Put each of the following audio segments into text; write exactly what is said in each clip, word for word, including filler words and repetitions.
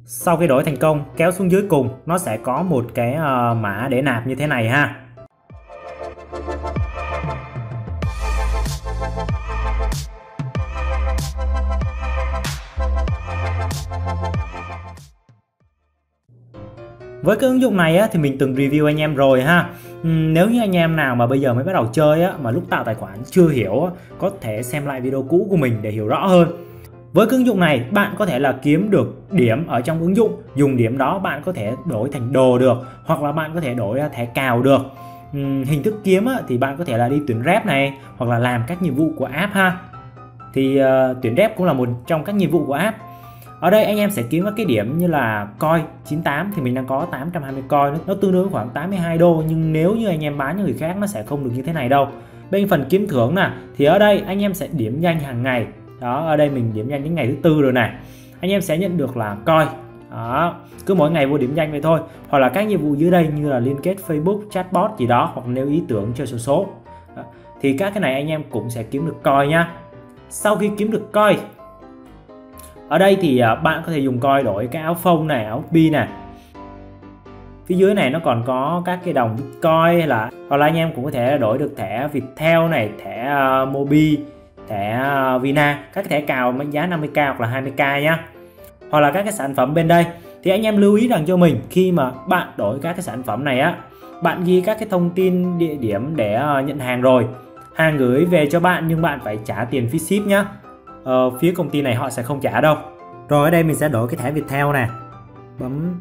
Sau khi đổi thành công, kéo xuống dưới cùng nó sẽ có một cái uh, mã để nạp như thế này ha. Với cái ứng dụng này á, thì mình từng review anh em rồi ha. uhm, Nếu như anh em nào mà bây giờ mới bắt đầu chơi á, mà lúc tạo tài khoản chưa hiểu á, có thể xem lại video cũ của mình để hiểu rõ hơn. Với cái ứng dụng này bạn có thể là kiếm được điểm ở trong ứng dụng. Dùng điểm đó bạn có thể đổi thành đồ được, hoặc là bạn có thể đổi thẻ cào được. uhm, Hình thức kiếm á, thì bạn có thể là đi tuyển rep này, hoặc là làm các nhiệm vụ của app ha. Thì uh, tuyển rep cũng là một trong các nhiệm vụ của app. Ở đây anh em sẽ kiếm các cái điểm như là coin chín mươi tám thì mình đang có tám trăm hai mươi coin, nó tương đương khoảng tám mươi hai đô, nhưng nếu như anh em bán cho người khác nó sẽ không được như thế này đâu. Bên phần kiếm thưởng nè, thì ở đây anh em sẽ điểm danh hàng ngày. Đó, ở đây mình điểm danh đến ngày thứ tư rồi này. Anh em sẽ nhận được là coin. Đó, cứ mỗi ngày vô điểm danh vậy thôi. Hoặc là các nhiệm vụ dưới đây như là liên kết Facebook, chatbot gì đó, hoặc nếu ý tưởng chơi số số. Đó, thì các cái này anh em cũng sẽ kiếm được coin nhá. Sau khi kiếm được coin, ở đây thì bạn có thể dùng coin đổi cái áo phông này, áo bi này. Phía dưới này nó còn có các cái đồng Bitcoin, hay là hoặc là anh em cũng có thể đổi được thẻ Viettel này, thẻ uh, Mobi, thẻ uh, Vina, các cái thẻ cào mệnh giá năm mươi k hoặc là hai mươi k nhá. Hoặc là các cái sản phẩm bên đây thì anh em lưu ý rằng cho mình, khi mà bạn đổi các cái sản phẩm này á, bạn ghi các cái thông tin địa điểm để uh, nhận hàng rồi, hàng gửi về cho bạn nhưng bạn phải trả tiền phí ship nhá. Ờ, phía công ty này họ sẽ không trả đâu. Rồi ở đây mình sẽ đổi cái thẻ Viettel nè, bấm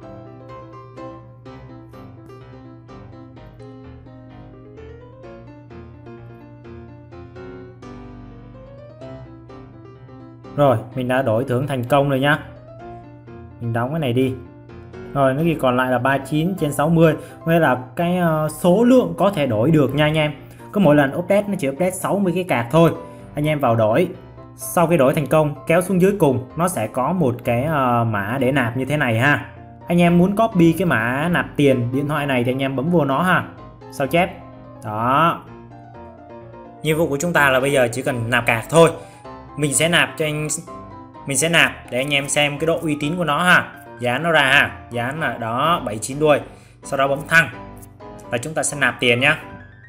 rồi mình đã đổi thưởng thành công rồi nhá. Mình đóng cái này đi. Rồi nó ghi còn lại là ba mươi chín trên sáu mươi, nghĩa là cái uh, số lượng có thể đổi được nha anh em. Có mỗi lần update nó chỉ update sáu mươi cái card thôi. Anh em vào đổi. Sau khi đổi thành công, kéo xuống dưới cùng nó sẽ có một cái uh, mã để nạp như thế này ha. Anh em muốn copy cái mã nạp tiền điện thoại này thì anh em bấm vô nó ha. Sao chép. Đó. Nhiệm vụ của chúng ta là bây giờ chỉ cần nạp card thôi. Mình sẽ nạp cho anh mình sẽ nạp để anh em xem cái độ uy tín của nó ha. Dán nó ra ha. Dán là đó, bảy chín đuôi. Sau đó bấm thăng và chúng ta sẽ nạp tiền nhá.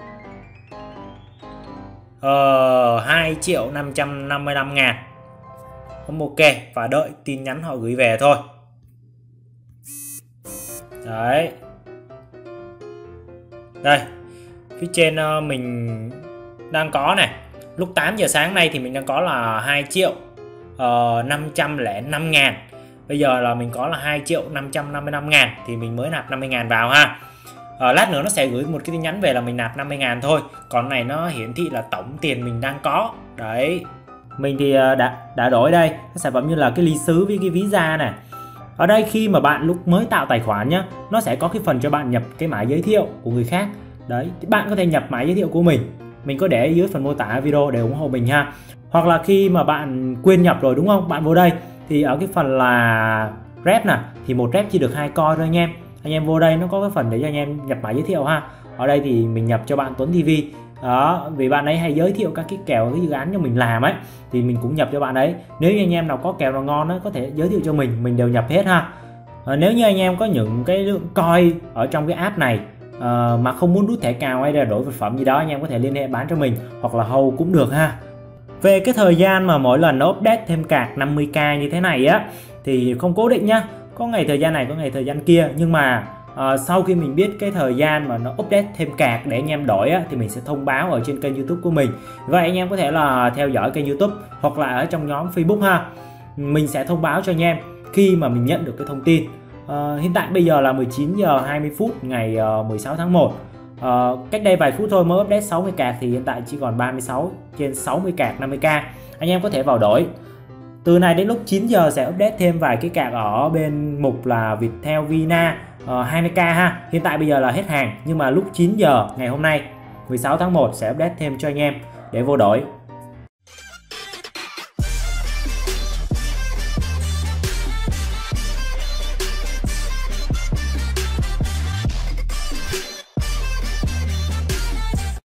Ờ, hai triệu năm trăm năm mươi lăm ngàn. Bấm ok và đợi tin nhắn họ gửi về thôi. Đấy. Đây. Phía trên uh, mình đang có này. Lúc tám giờ sáng nay thì mình đang có là hai triệu năm trăm lẻ năm ngàn. Bây giờ là mình có là hai triệu năm trăm năm mươi lăm ngàn thì mình mới nạp năm mươi ngàn vào ha. À, lát nữa nó sẽ gửi một cái tin nhắn về là mình nạp năm mươi ngàn thôi. Còn này nó hiển thị là tổng tiền mình đang có. Đấy. Mình thì đã, đã đổi đây. Cái sản phẩm như là cái ly sứ với cái ví da này. Ở đây khi mà bạn lúc mới tạo tài khoản nhá, nó sẽ có cái phần cho bạn nhập cái mã giới thiệu của người khác. Đấy. Thì bạn có thể nhập mã giới thiệu của mình. Mình có để dưới phần mô tả video để ủng hộ mình ha. Hoặc là khi mà bạn quên nhập rồi đúng không? Bạn vô đây thì ở cái phần là rep nè, thì một rep chỉ được hai coin thôi anh em. Anh em vô đây nó có cái phần để cho anh em nhập mã giới thiệu ha. Ở đây thì mình nhập cho bạn Tuấn ti vi. Đó, vì bạn ấy hay giới thiệu các cái kèo, cái dự án cho mình làm ấy, thì mình cũng nhập cho bạn ấy. Nếu như anh em nào có kèo nào ngon ấy, có thể giới thiệu cho mình, mình đều nhập hết ha. À, nếu như anh em có những cái lượng coin ở trong cái app này à, mà không muốn rút thẻ cào hay là đổi vật phẩm gì đó, anh em có thể liên hệ bán cho mình, hoặc là hold cũng được ha. Về cái thời gian mà mỗi lần nó update thêm card năm mươi k như thế này á thì không cố định nhá. Có ngày thời gian này, có ngày thời gian kia. Nhưng mà uh, sau khi mình biết cái thời gian mà nó update thêm card để anh em đổi á, thì mình sẽ thông báo ở trên kênh YouTube của mình. Vậy anh em có thể là theo dõi kênh YouTube hoặc là ở trong nhóm Facebook ha. Mình sẽ thông báo cho anh em khi mà mình nhận được cái thông tin. uh, Hiện tại bây giờ là mười chín giờ hai mươi phút ngày uh, mười sáu tháng một. Uh, cách đây vài phút thôi mới update sáu mươi card thì hiện tại chỉ còn ba mươi sáu trên sáu mươi card năm mươi k. Anh em có thể vào đổi. Từ này đến lúc chín giờ sẽ update thêm vài cái card ở bên mục là Viettel Vina uh, hai mươi k ha. Hiện tại bây giờ là hết hàng, nhưng mà lúc chín giờ ngày hôm nay mười sáu tháng một sẽ update thêm cho anh em để vô đổi.